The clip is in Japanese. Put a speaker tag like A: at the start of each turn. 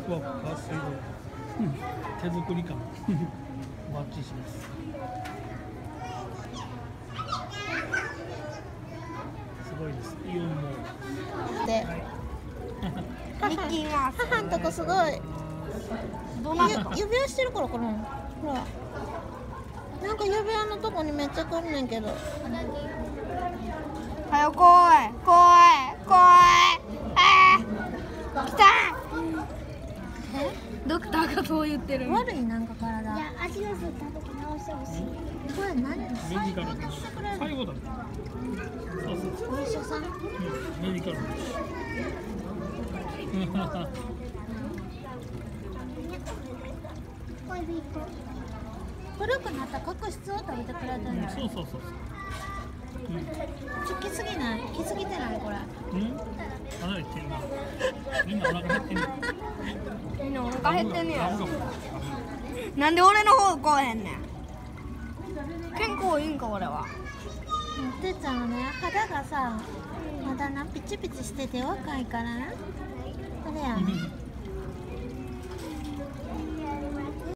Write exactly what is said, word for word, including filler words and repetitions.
A: わ、すごい。手作り感。バッチリします。すごいです。イオンモール。
B: で、
C: ミッキーマウス。
B: 母んとこすごい。
C: どな
B: ゆ指輪してるからかな。ほら。なんか指輪のとこにめっちゃ来んねんけど。
C: はよ来い来い来い。あー来た。
B: え？
C: ドクターがそう言ってる。
B: 悪いなんか体。
D: いや、足のすった時直してほしい。
B: これ何？
A: メディカルです。最後だね。そうそうそう。
B: お医者さん？
A: うん、メディカルです。
D: 恋人。
B: 古くなった角質を食べてくれてるんだよ。
A: そうそうそうそう。
B: ちょ、来すぎない？来すぎてないこれ。
A: うん？離れてるな。みんなお腹減ってんの。
C: みんなお腹減ってんねや。
A: あそうか
C: なんで俺の方来えへんねん。健康いいんか俺は。
B: てっちゃんはね、肌がさ、まだなピチピチしてて若いからな。それやね。